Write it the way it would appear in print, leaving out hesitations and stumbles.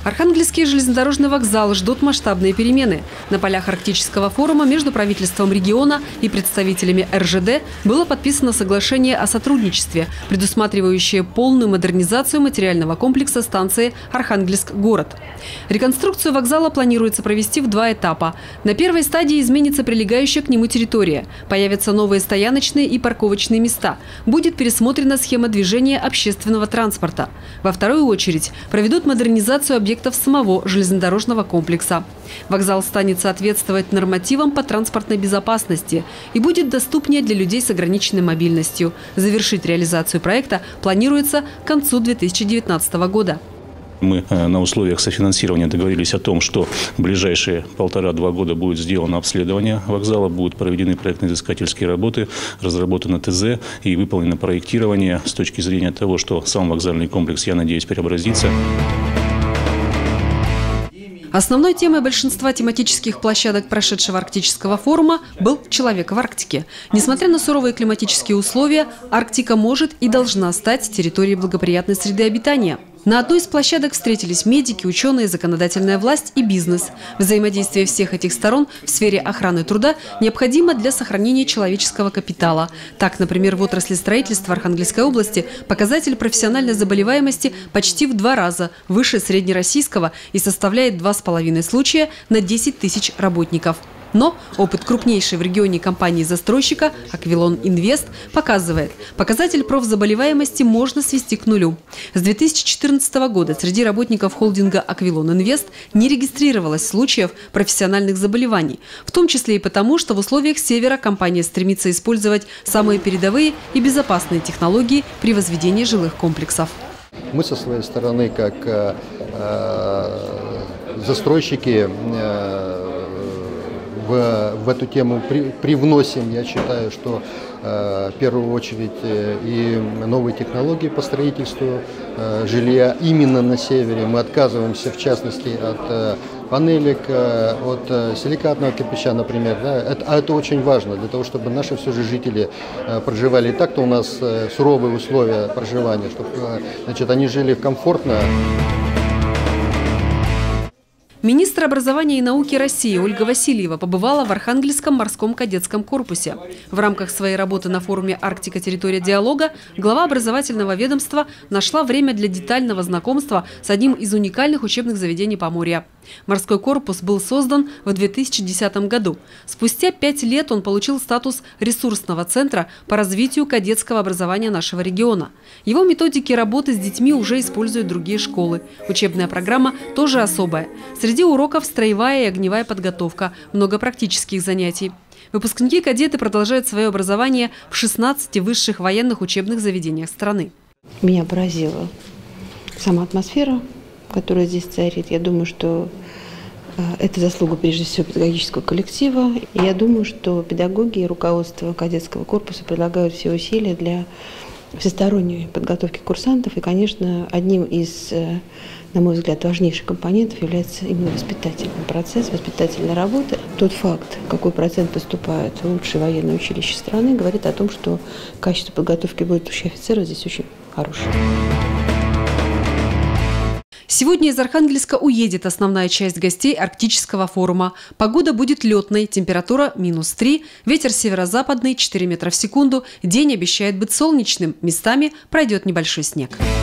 Архангельский железнодорожный вокзал ждут масштабные перемены. На полях Арктического форума между правительством региона и представителями РЖД было подписано соглашение о сотрудничестве, предусматривающее полную модернизацию материального комплекса станции Архангельск-город. Реконструкцию вокзала планируется провести в 2 этапа. На первой стадии изменится прилегающая к нему территория. Появятся новые стояночные и парковочные места. Будет пересмотрена схема движения общественного транспорта. Во вторую очередь проведут модернизацию объектов самого железнодорожного комплекса. Вокзал станет соответствовать нормативам по транспортной безопасности и будет доступнее для людей с ограниченной мобильностью. Завершить реализацию проекта планируется к концу 2019 года. Мы на условиях софинансирования договорились о том, что в ближайшие 1,5–2 года будет сделано обследование вокзала, будут проведены проектно-изыскательские работы, разработано ТЗ и выполнено проектирование с точки зрения того, что сам вокзальный комплекс, я надеюсь, преобразится. Основной темой большинства тематических площадок прошедшего Арктического форума был «Человек в Арктике». Несмотря на суровые климатические условия, Арктика может и должна стать территорией благоприятной среды обитания. На одной из площадок встретились медики, ученые, законодательная власть и бизнес. Взаимодействие всех этих сторон в сфере охраны труда необходимо для сохранения человеческого капитала. Так, например, в отрасли строительства Архангельской области показатель профессиональной заболеваемости почти в 2 раза выше среднероссийского и составляет 2,5 случая на 10 тысяч работников. Но опыт крупнейшей в регионе компании-застройщика «Аквилон Инвест» показывает, показатель профзаболеваемости можно свести к нулю. С 2014 года среди работников холдинга «Аквилон Инвест» не регистрировалось случаев профессиональных заболеваний, в том числе и потому, что в условиях Севера компания стремится использовать самые передовые и безопасные технологии при возведении жилых комплексов. Мы со своей стороны, как застройщики, в эту тему привносим, я считаю, что в первую очередь и новые технологии по строительству жилья именно на севере. Мы отказываемся, в частности, от панелек, от силикатного кирпича, например. Да? Это очень важно для того, чтобы наши все же жители проживали. И так-то у нас суровые условия проживания, чтобы, значит, они жили комфортно. Министр образования и науки России Ольга Васильева побывала в Архангельском морском кадетском корпусе. В рамках своей работы на форуме «Арктика. Территория диалога» глава образовательного ведомства нашла время для детального знакомства с одним из уникальных учебных заведений Поморья. Морской корпус был создан в 2010 году. Спустя 5 лет он получил статус ресурсного центра по развитию кадетского образования нашего региона. Его методики работы с детьми уже используют другие школы. Учебная программа тоже особая. Среди уроков строевая и огневая подготовка, много практических занятий. Выпускники-кадеты продолжают свое образование в 16 высших военных учебных заведениях страны. Меня поразила сама атмосфера, которая здесь царит. Я думаю, что это заслуга прежде всего педагогического коллектива. И я думаю, что педагоги и руководство кадетского корпуса прилагают все усилия для всесторонней подготовки курсантов. И, конечно, одним из, на мой взгляд, важнейших компонентов является именно воспитательный процесс, воспитательная работа. Тот факт, какой процент поступает в лучшие военные училища страны, говорит о том, что качество подготовки будущих офицеров здесь очень хорошее. Сегодня из Архангельска уедет основная часть гостей Арктического форума. Погода будет летной, температура -3, ветер северо-западный 4 метра в секунду. День обещает быть солнечным, местами пройдет небольшой снег.